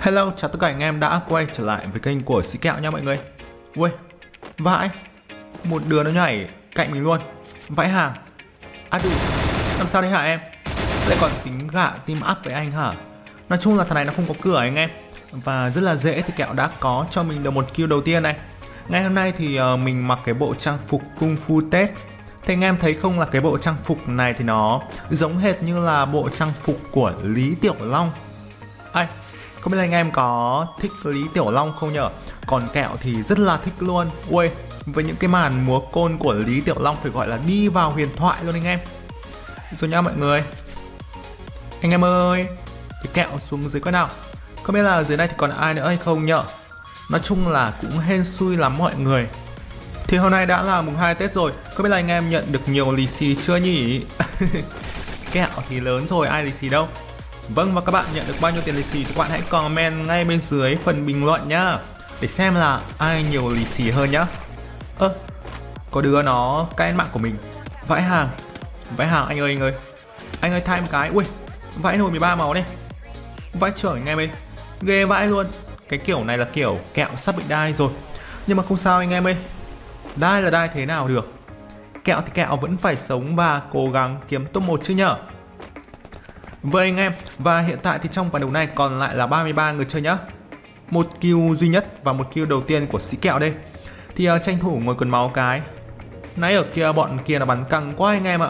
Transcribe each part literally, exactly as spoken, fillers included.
Hello, chào tất cả anh em đã quay trở lại với kênh của Sĩ Kẹo nha mọi người. Ui, vãi, một đứa nó nhảy cạnh mình luôn. Vãi hàng. À đủ, làm sao đấy hả em? Lại còn tính gạ team up với anh hả? Nói chung là thằng này nó không có cửa anh em. Và rất là dễ thì Kẹo đã có cho mình được một kill đầu tiên này. Ngày hôm nay thì uh, mình mặc cái bộ trang phục Kung Fu Tết. Thì anh em thấy không là cái bộ trang phục này thì nó giống hệt như là bộ trang phục của Lý Tiểu Long. Ai, không biết là anh em có thích Lý Tiểu Long không nhở? Còn Kẹo thì rất là thích luôn. Ui, với những cái màn múa côn của Lý Tiểu Long phải gọi là đi vào huyền thoại luôn anh em. Rồi nha mọi người. Anh em ơi, cái Kẹo xuống dưới coi nào. Không biết là dưới này thì còn ai nữa hay không nhở? Nói chung là cũng hên xui lắm mọi người. Thì hôm nay đã là mùng hai Tết rồi. Không biết là anh em nhận được nhiều lì xì chưa nhỉ? Kẹo thì lớn rồi, ai lì xì đâu. Vâng, và các bạn nhận được bao nhiêu tiền lì xì thì các bạn hãy comment ngay bên dưới phần bình luận nhá, để xem là ai nhiều lì xì hơn nhá. Ơ, có đứa nó cay mạng của mình. Vãi hàng. Vãi hàng anh ơi anh ơi. Anh ơi thay một cái. Ui, vãi nồi mười ba màu đây. Vãi trời anh em ơi. Ghê vãi luôn. Cái kiểu này là kiểu Kẹo sắp bị đai rồi. Nhưng mà không sao anh em ơi. Đai là đai thế nào được. Kẹo thì Kẹo vẫn phải sống và cố gắng kiếm top một chứ nhở. Vậy anh em, và hiện tại thì trong ván đấu này còn lại là ba mươi ba người chơi nhá. Một kill duy nhất và một kill đầu tiên của Sĩ Kẹo đây. Thì uh, tranh thủ ngồi quần máu cái. Nãy ở kia bọn kia nó bắn căng quá anh em ạ.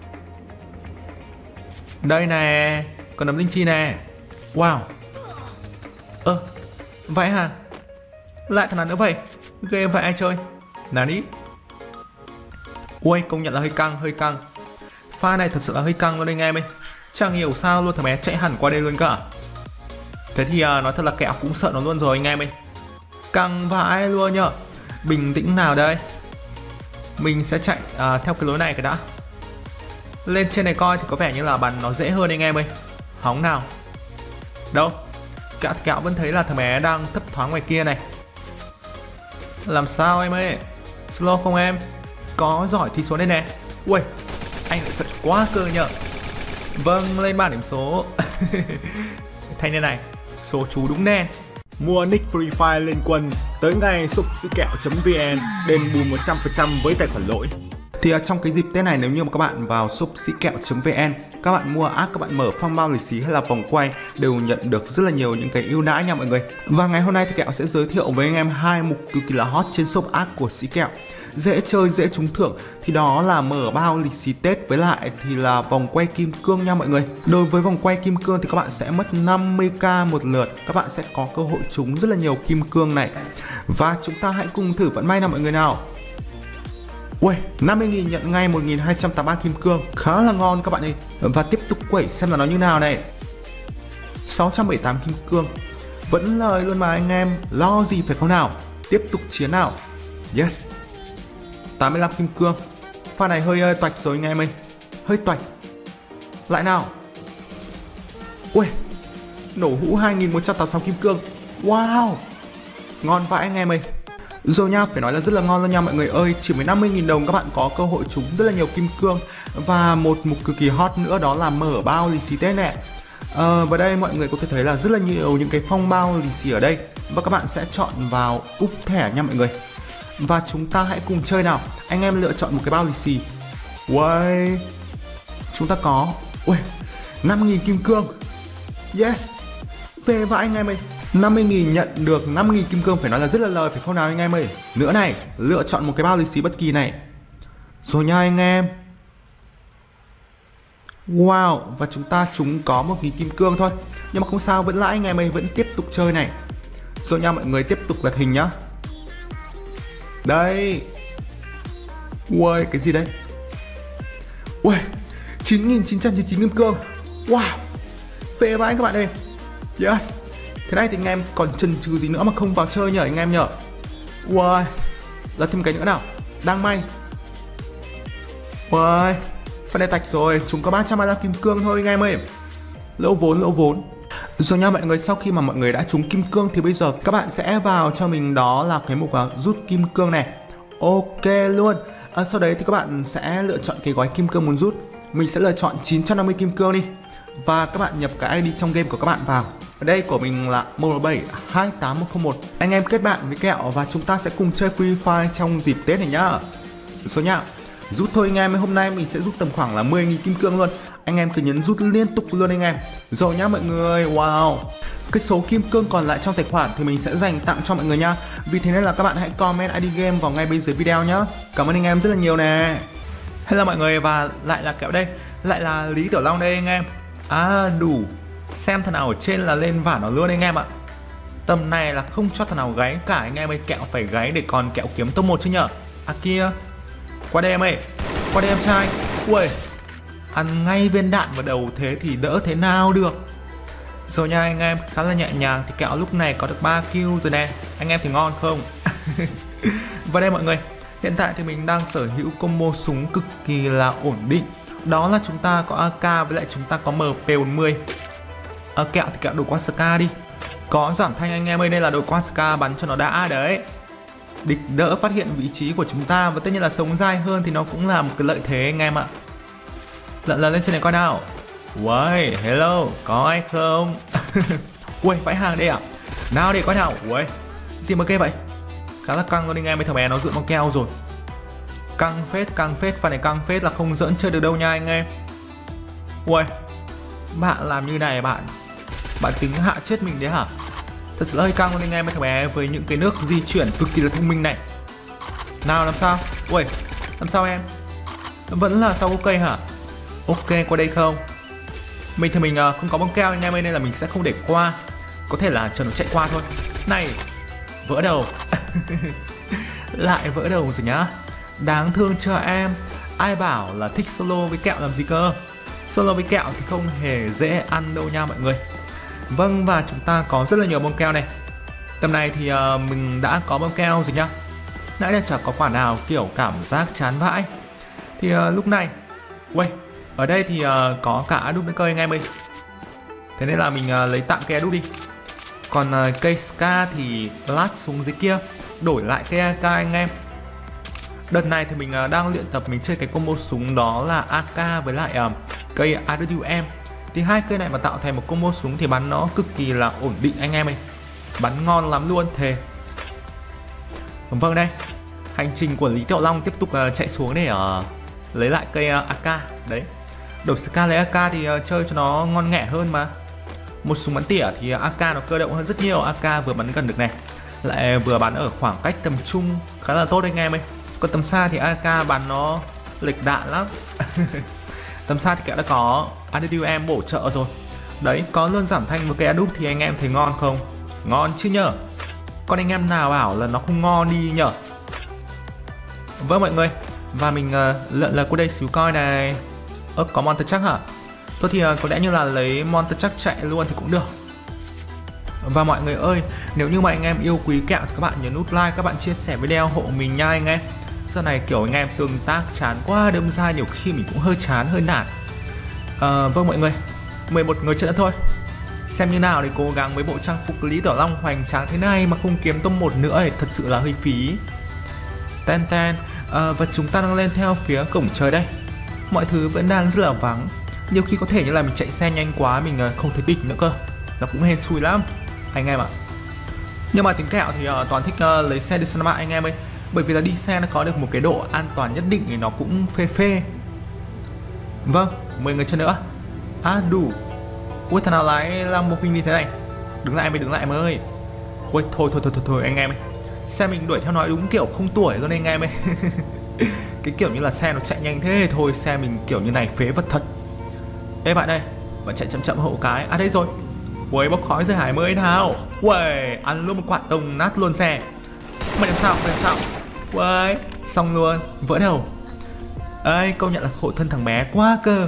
Đây nè, còn nấm linh chi nè. Wow. Ơ, ờ, vãi hàng. Lại thằng nào nữa vậy? Ghê vậy ai chơi. Nào đi. Ui, công nhận là hơi căng, hơi căng. Pha này thật sự là hơi căng luôn anh em ơi. Chẳng hiểu sao luôn thằng bé chạy hẳn qua đây luôn cả. Thế thì uh, nói thật là Kẹo cũng sợ nó luôn rồi anh em ơi. Căng vãi luôn nhở. Bình tĩnh nào đây. Mình sẽ chạy uh, theo cái lối này cái đã. Lên trên này coi thì có vẻ như là bắn nó dễ hơn anh em ơi. Hóng nào. Đâu. Kẹo thì Kẹo vẫn thấy là thằng bé đang thấp thoáng ngoài kia này. Làm sao em ơi. Slow không em? Có giỏi thì xuống đây nè. Ui, anh lại sợ quá cơ nhở. Vâng, lên bảng điểm số. Thanh niên này, số chú đúng đen. Mua nick Free Fire lên quân tới ngay shop sĩ kẹo chấm vn, đền bù một trăm phần trăm với tài khoản lỗi. Thì uh, trong cái dịp Tết này, nếu như mà các bạn vào shop sĩ kẹo chấm vn, các bạn mua app, các bạn mở phong bao lì xì hay là vòng quay đều nhận được rất là nhiều những cái ưu đãi nha mọi người. Và ngày hôm nay thì Kẹo sẽ giới thiệu với anh em hai mục cực kỳ là hot trên shop app của Sĩ Kẹo. Dễ chơi, dễ trúng thưởng thì đó là mở bao lì xì Tết với lại thì là vòng quay kim cương nha mọi người. Đối với vòng quay kim cương thì các bạn sẽ mất năm mươi k một lượt. Các bạn sẽ có cơ hội trúng rất là nhiều kim cương này. Và chúng ta hãy cùng thử vận may nào mọi người nào. Ui, năm mươi nghìn nhận ngay một nghìn hai trăm tám mươi ba kim cương. Khá là ngon các bạn ơi. Và tiếp tục quẩy xem là nó như nào này. sáu trăm bảy mươi tám kim cương. Vẫn lời luôn mà anh em. Lo gì phải không nào. Tiếp tục chiến nào. Yes. tám mươi lăm kim cương. Pha này hơi uh, toạch rồi anh em ơi. Hơi toạch. Lại nào. Ui, nổ hũ hai nghìn một trăm tám mươi sáu kim cương. Wow, ngon vãi anh em ơi. Rồi nha, phải nói là rất là ngon luôn nha mọi người ơi. Chỉ với năm mươi nghìn đồng các bạn có cơ hội trúng rất là nhiều kim cương. Và một mục cực kỳ hot nữa đó là mở bao lì xì Tết nè. à, Và đây mọi người có thể thấy là rất là nhiều những cái phong bao lì xì ở đây. Và các bạn sẽ chọn vào úp thẻ nha mọi người. Và chúng ta hãy cùng chơi nào. Anh em lựa chọn một cái bao lì xì. Uầy, chúng ta có ui, năm nghìn kim cương. Yes. Về vãi anh em ơi. năm mươi nghìn nhận được năm nghìn kim cương phải nói là rất là lời phải không nào anh em ơi. Nữa này, lựa chọn một cái bao lì xì bất kỳ này. Rồi nha anh em. Wow, và chúng ta chúng có một nghìn kim cương thôi. Nhưng mà không sao, vẫn lãi anh em ơi, vẫn tiếp tục chơi này. Rồi nha mọi người, tiếp tục lật hình nhá. Đây. Ui, cái gì đây? Ui, chín nghìn chín trăm chín mươi chín kim cương. Wow, phê vãi các bạn ơi. Yes. Thế này thì anh em còn chần chừ gì nữa mà không vào chơi nhở anh em nhở. Ui, là thêm cái nữa nào. Đang may. Ui, phần này tạch rồi. Chúng có ba trăm ba mươi lăm kim cương thôi anh em ơi. Lỗ vốn, lỗ vốn. Rồi nha mọi người, sau khi mà mọi người đã trúng kim cương thì bây giờ các bạn sẽ vào cho mình đó là cái mục uh, rút kim cương này. Ok luôn. à, Sau đấy thì các bạn sẽ lựa chọn cái gói kim cương muốn rút. Mình sẽ lựa chọn chín trăm năm mươi kim cương đi. Và các bạn nhập cái i đê trong game của các bạn vào. Ở đây của mình là một bảy hai tám một không một. Anh em kết bạn với Kẹo và chúng ta sẽ cùng chơi Free Fire trong dịp Tết này nhá. Số nhá. Rút thôi anh em, hôm nay mình sẽ rút tầm khoảng là mười nghìn kim cương luôn. Anh em cứ nhấn rút liên tục luôn anh em. Rồi nhá mọi người. Wow. Cái số kim cương còn lại trong tài khoản thì mình sẽ dành tặng cho mọi người nhá. Vì thế nên là các bạn hãy comment i đê game vào ngay bên dưới video nhá. Cảm ơn anh em rất là nhiều nè. Hello mọi người, và lại là Kẹo đây. Lại là Lý Tiểu Long đây anh em. À đủ. Xem thằng nào ở trên là lên vả nó luôn anh em ạ. Tầm này là không cho thằng nào gáy cả anh em ơi. Kẹo phải gáy để còn Kẹo kiếm top một chứ nhở. À kia. Qua đây em ơi. Qua đây em trai. Ui. Ăn ngay viên đạn vào đầu thế thì đỡ thế nào được. Rồi nha anh em, khá là nhẹ nhàng. Thì Kẹo lúc này có được ba kill rồi nè. Anh em thì ngon không? Và đây mọi người, hiện tại thì mình đang sở hữu combo súng cực kỳ là ổn định. Đó là chúng ta có a ca với lại chúng ta có em pê bốn mươi. À, Kẹo thì Kẹo đổi qua Ska đi. Có giảm thanh anh em ơi, đây là đổi qua Ska bắn cho nó đã đấy. Địch đỡ phát hiện vị trí của chúng ta. Và tất nhiên là sống dai hơn thì nó cũng là một cái lợi thế anh em ạ. Lận lần lên trên này coi nào. Uầy, hello, có ai không? Ui, vãi hàng đây à? Nào để coi nào. Ui, gì mà kê vậy? Khá là căng luôn anh em ơi, thằng bé nó dựa băng keo rồi. Căng phết, căng phết, phần này căng phết là không giỡn chơi được đâu nha anh em. Ui, bạn làm như này bạn Bạn tính hạ chết mình đấy hả? Thật sự là hơi căng luôn anh em ơi, thằng bé với những cái nước di chuyển cực kỳ là thông minh này. Nào làm sao? Ui, làm sao em? Vẫn là sau gốc cây hả? Ok, qua đây không? Mình thì mình uh, không có băng keo anh em ơi, nên là mình sẽ không để qua. Có thể là chờ nó chạy qua thôi. Này, vỡ đầu. Lại vỡ đầu rồi nhá. Đáng thương cho em. Ai bảo là thích solo với Kẹo làm gì cơ. Solo với Kẹo thì không hề dễ ăn đâu nha mọi người. Vâng, và chúng ta có rất là nhiều băng keo này. Tầm này thì uh, mình đã có băng keo rồi nhá. Nãy là chẳng có quả nào kiểu cảm giác chán vãi. Thì uh, lúc này Ui, ở đây thì uh, có cả Adup nữa cơ anh em ơi. Thế nên là mình uh, lấy tặng cây Adup đi. Còn uh, cây Ska thì lát xuống dưới kia. Đổi lại cây a ca anh em. Đợt này thì mình uh, đang luyện tập mình chơi cái combo súng đó là a ca với lại uh, cây a vê u em. Thì hai cây này mà tạo thành một combo súng thì bắn nó cực kỳ là ổn định anh em ơi. Bắn ngon lắm luôn thề. Vâng đây, hành trình của Lý Tiểu Long tiếp tục uh, chạy xuống để uh, lấy lại cây uh, a ca. Đấy, đổi Ska lấy a ca thì uh, chơi cho nó ngon nghẻ hơn mà. Một súng bắn tỉa thì uh, a ca nó cơ động hơn rất nhiều. a ca vừa bắn gần được này, lại vừa bắn ở khoảng cách tầm trung khá là tốt anh em ơi. Còn tầm xa thì a ca bắn nó lệch đạn lắm. Tầm xa thì Kẹo đã có a vê u em bổ trợ rồi. Đấy, có luôn giảm thanh một cây Adup thì anh em thấy ngon không? Ngon chứ nhở. Còn anh em nào bảo là nó không ngon đi nhở. Vâng mọi người, và mình uh, lượn lờ qua đây xíu coi này. Ơ, có Monster chắc hả? Thôi thì uh, có lẽ như là lấy Monster chắc chạy luôn thì cũng được. Và mọi người ơi, nếu như mà anh em yêu quý Kẹo thì các bạn nhấn nút like, các bạn chia sẻ video hộ mình nha anh em. Giờ này kiểu anh em tương tác chán quá, đâm ra nhiều khi mình cũng hơi chán, hơi nản. À, vâng mọi người, mười một người chơi nữa thôi. Xem như nào để cố gắng với bộ trang phục Lý Tiểu Long hoành tráng thế này mà không kiếm top một nữa thì thật sự là hơi phí. Ten ten, à, và chúng ta đang lên theo phía cổng trời đây. Mọi thứ vẫn đang rất là vắng. Nhiều khi có thể như là mình chạy xe nhanh quá, mình không thấy địch nữa cơ. Nó cũng hên xui lắm anh em ạ. Nhưng mà tính Kẹo thì uh, toàn thích uh, lấy xe đi săn bạn anh em ơi. Bởi vì là đi xe nó có được một cái độ an toàn nhất định thì nó cũng phê phê. Vâng, mười người chơi nữa. À đủ. Ui, thằng nào lái làm một mình như thế này. Đứng lại mày, đứng lại mày ơi. Ui, thôi thôi thôi thôi, thôi anh em ơi. Xe mình đuổi theo nói đúng kiểu không tuổi luôn anh em ơi. Cái kiểu như là xe nó chạy nhanh thế thôi, xe mình kiểu như này phế vật thật. Ê bạn ơi, bạn chạy chậm chậm hộ cái. À đây rồi. Ui, bốc khói rồi Hải mới nào. Ui, ăn luôn một quả tông nát luôn xe. Mày làm sao, mày làm sao. Ui, xong luôn, vỡ đầu. Ê, công nhận là khổ thân thằng bé quá cơ.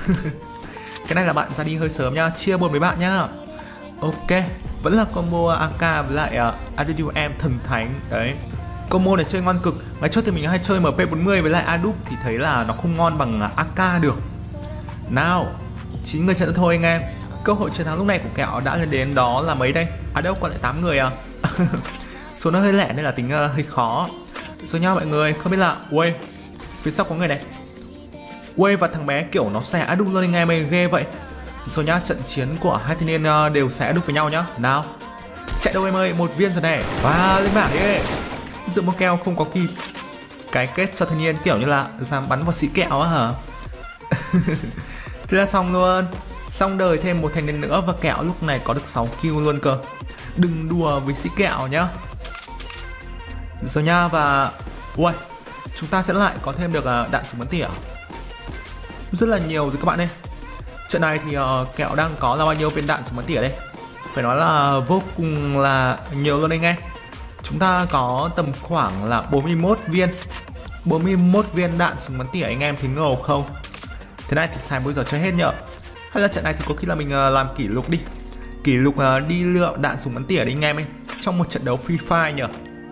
Cái này là bạn ra đi hơi sớm nha, chia buồn với bạn nhá. Ok, vẫn là combo a ca với lại uh, a vê u em thần thánh. Đấy, combo này chơi ngon cực. Ngày trước thì mình hay chơi em pê bốn mươi với lại Adup thì thấy là nó không ngon bằng a ca được. Nào, chín người chơi nữa thôi anh em. Cơ hội chiến thắng lúc này của Kẹo đã lên đến đó là mấy đây? À đâu, còn lại tám người à. Số nó hơi lẻ nên là tính uh, hơi khó. Rồi nha mọi người, không biết là ui, phía sau có người này. Ui, và thằng bé kiểu nó xẻ Adup luôn anh em ơi, ghê vậy. Rồi nhá, trận chiến của hai thanh niên uh, đều sẽ đúc với nhau nhá. Nào, chạy đâu em ơi, một viên rồi này. Và lên bảng đi. Dự một keo không có kịp. Cái kết cho thanh niên kiểu như là dám bắn vào sĩ kẹo á hả? Thế là xong luôn. Xong đời thêm một thanh niên nữa và kẹo lúc này có được sáu kill luôn cơ. Đừng đùa với sĩ kẹo nhá. Rồi nha, và ui, chúng ta sẽ lại có thêm được uh, đạn súng bắn tỉa rất là nhiều rồi các bạn ơi. Trận này thì uh, kẹo đang có là bao nhiêu viên đạn súng bắn tỉa đây? Phải nói là vô cùng là nhiều luôn anh em. Chúng ta có tầm khoảng là bốn mươi mốt viên bốn mươi mốt viên đạn súng bắn tỉa anh em thấy ngầu không? Thế này thì xài bây giờ chơi hết nhở? Hay là trận này thì có khi là mình uh, làm kỷ lục đi. Kỷ lục uh, đi lượm đạn súng bắn tỉa đi anh em ấy, trong một trận đấu Free Fire nhở?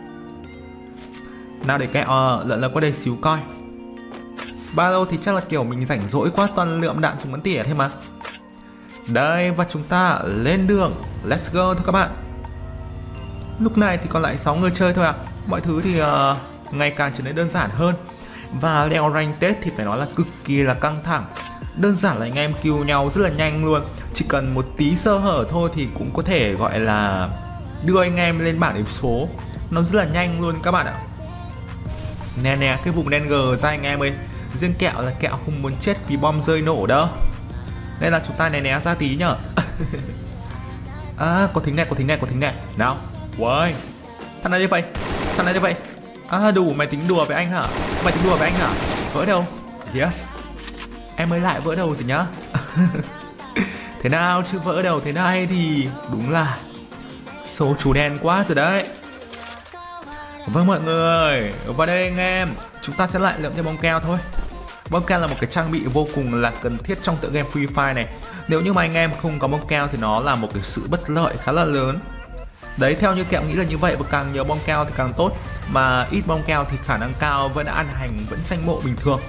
Nào để kẹo uh, lợn lợn qua đây xíu coi. Bao lâu thì chắc là kiểu mình rảnh rỗi quá toàn lượm đạn súng bắn tỉa thế mà. Đây, và chúng ta lên đường. Let's go thôi các bạn. Lúc này thì còn lại sáu người chơi thôi à. Mọi thứ thì uh, ngày càng trở nên đơn giản hơn. Và leo rank Tết thì phải nói là cực kỳ là căng thẳng. Đơn giản là anh em kill nhau rất là nhanh luôn. Chỉ cần một tí sơ hở thôi thì cũng có thể gọi là đưa anh em lên bảng điểm số. Nó rất là nhanh luôn các bạn ạ. Nè nè, cái vùng đen gờ ra anh em ơi. Riêng kẹo là kẹo không muốn chết vì bom rơi nổ đâu. Nên là chúng ta né né ra tí nhở. À, có thính này, có thính này, có thính này. Nào, ui, thằng này như vậy, thằng này như vậy. À, đủ, mày tính đùa với anh hả? Mày tính đùa với anh hả? Vỡ đâu? Yes. Em mới lại vỡ đầu rồi nhá. Thế nào, chứ vỡ đầu thế này thì đúng là số chú đen quá rồi đấy. Vâng mọi người, vào đây anh em, chúng ta sẽ lại lượm thêm bông keo thôi. Bông keo là một cái trang bị vô cùng là cần thiết trong tựa game Free Fire này. Nếu như mà anh em không có bông keo thì nó là một cái sự bất lợi khá là lớn. Đấy, theo như kẹo nghĩ là như vậy, và càng nhiều bông keo thì càng tốt. Mà ít bông keo thì khả năng cao vẫn ăn hành, vẫn sanh mộ bình thường.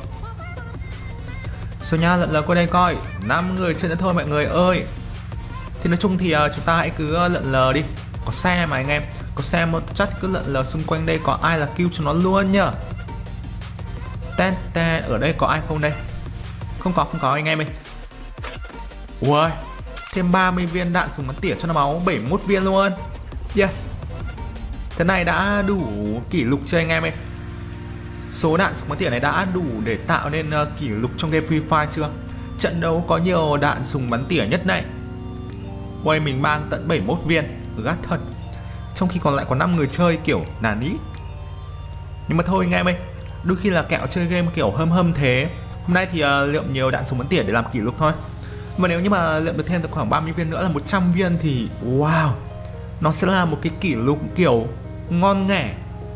Số nha, lợn lờ qua đây coi, năm người chơi nữa thôi mọi người ơi. Thì nói chung thì uh, chúng ta hãy cứ uh, lợn lờ đi. Có xe mà anh em, có xe một chắc cứ lợn lờ xung quanh đây, có ai là kill cho nó luôn nhá. Ten ten, ở đây có ai không đây? Không có, không có anh em ơi. Ui, thêm ba mươi viên đạn súng bắn tỉa cho nó máu, bảy mươi mốt viên luôn. Yes. Thế này đã đủ kỷ lục chưa anh em ơi? Số đạn súng bắn tỉa này đã đủ để tạo nên uh, kỷ lục trong game Free Fire chưa? Trận đấu có nhiều đạn súng bắn tỉa nhất này. Ui, mình mang tận bảy mươi mốt viên, gắt thật. Trong khi còn lại có năm người chơi kiểu nản ý. Nhưng mà thôi anh em ơi, đôi khi là kẹo chơi game kiểu hâm hâm thế. Hôm nay thì uh, lượm nhiều đạn súng bắn tỉa để làm kỷ lục thôi. Và nếu như mà lượm được thêm được khoảng ba mươi viên nữa là một trăm viên thì wow, nó sẽ là một cái kỷ lục kiểu ngon nghẻ.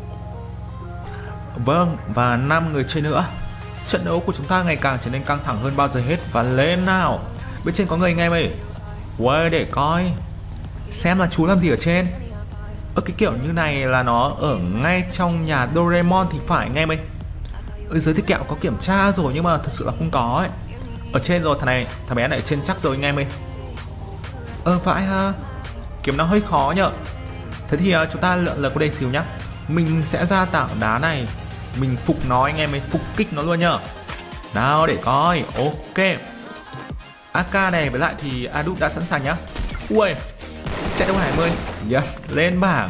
Vâng, và năm người chơi nữa. Trận đấu của chúng ta ngày càng trở nên căng thẳng hơn bao giờ hết. Và lên nào. Bên trên có người anh em ơi. Uầy, để coi xem là chú làm gì ở trên. Ở cái kiểu như này là nó ở ngay trong nhà Doraemon thì phải anh em ơi. Ở dưới thì kẹo có kiểm tra rồi nhưng mà thật sự là không có ấy. Ở trên rồi, thằng này, thằng bé này ở trên chắc rồi anh em ơi. Ờ phải ha, kiếm nó hơi khó nhở. Thế thì uh, chúng ta lượn lờ qua đây xíu nhá. Mình sẽ ra tảng đá này, mình phục nó anh em ơi, phục kích nó luôn nhá. Nào để coi, ok. a ca này với lại thì Adut đã sẵn sàng nhá. Ui, chạy đâu hai mươi. Yes, lên bảng.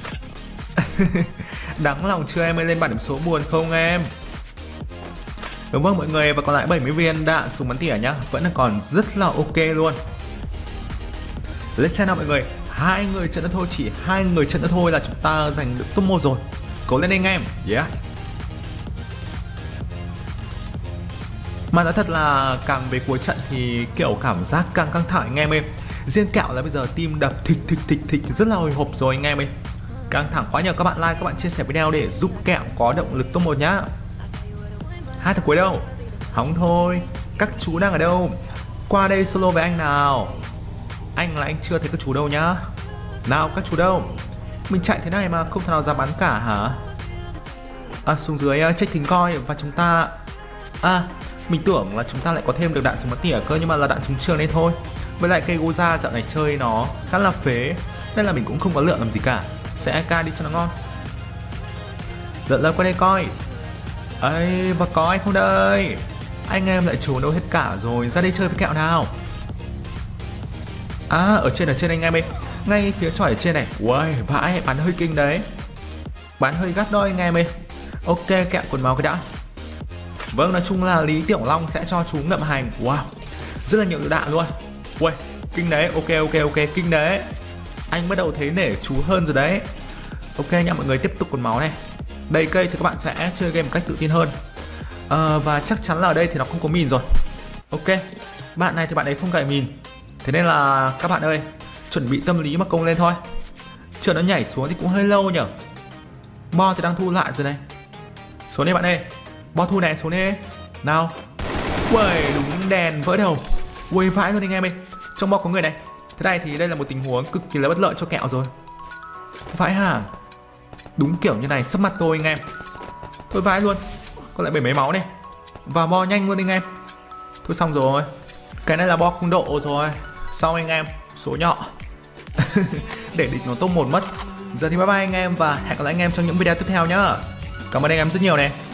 Đáng lòng chưa em ơi, lên bảng điểm số buồn không em? Đúng vâng mọi người, và còn lại bảy mươi viên đạn súng bắn tỉa nhá, vẫn là còn rất là ok luôn. Let's xem nào mọi người, hai người trận nữa thôi, chỉ hai người trận nữa thôi là chúng ta giành được top một rồi. Cố lên anh em. Yes. Mà nói thật là càng về cuối trận thì kiểu cảm giác càng căng thẳng anh em ơi. Riêng kẹo là bây giờ tim đập thịch thịch thịch thịch rất là hồi hộp rồi anh em ơi. Căng thẳng quá, nhờ các bạn like, các bạn chia sẻ video để giúp kẹo có động lực top một nhá. Hai thằng cuối đâu? Hóng thôi. Các chú đang ở đâu? Qua đây solo với anh nào. Anh là anh chưa thấy các chú đâu nhá. Nào các chú đâu? Mình chạy thế này mà không thể nào dám bắn cả hả? À, xuống dưới uh, check thính coi. Và chúng ta... À, mình tưởng là chúng ta lại có thêm được đạn súng bắn tỉa cơ, nhưng mà là đạn súng trường đây thôi. Với lại cây Goza dạo này chơi nó khá là phế, nên là mình cũng không có lựa làm gì cả. Sẽ a ca đi cho nó ngon. Lượn lượn qua đây coi. Ây, và có anh không đây? Anh em lại trốn đâu hết cả rồi, ra đây chơi với kẹo nào. À, ở trên ở trên anh em ơi, ngay phía chỏi ở trên này. Uầy, vãi, bắn hơi kinh đấy, bắn hơi gắt đó anh em ơi. Ok, kẹo quần máu cái đã. Vâng, nói chung là Lý Tiểu Long sẽ cho chú ngậm hành. Wow, rất là nhiều lựu đạn luôn. Uầy, kinh đấy. Ok ok ok, kinh đấy. Anh bắt đầu thấy nể chú hơn rồi đấy. Ok nha mọi người, tiếp tục quần máu này. Đầy cây thì các bạn sẽ chơi game một cách tự tin hơn. à, Và chắc chắn là ở đây thì nó không có mìn rồi. Ok, bạn này thì bạn ấy không cài mìn, thế nên là các bạn ơi, chuẩn bị tâm lý mà công lên thôi. Chờ nó nhảy xuống thì cũng hơi lâu nhở. Bo thì đang thu lại rồi này. Xuống đây bạn ơi, bo thu này, xuống đây nào. Uầy, đúng đèn vỡ đầu. Uầy, vãi luôn anh em ơi, trong bo có người này. Thế này thì đây là một tình huống cực kỳ là bất lợi cho kẹo rồi. Vãi hả? Đúng kiểu như này sắp mặt tôi anh em. Thôi vãi luôn, còn lại bảy mấy máu này. Và bo nhanh luôn anh em. Thôi xong rồi, cái này là bo không độ rồi. Xong anh em, số nhỏ. Để địch nó top một mất. Giờ thì bye bye anh em, và hẹn gặp lại anh em trong những video tiếp theo nhá. Cảm ơn anh em rất nhiều này.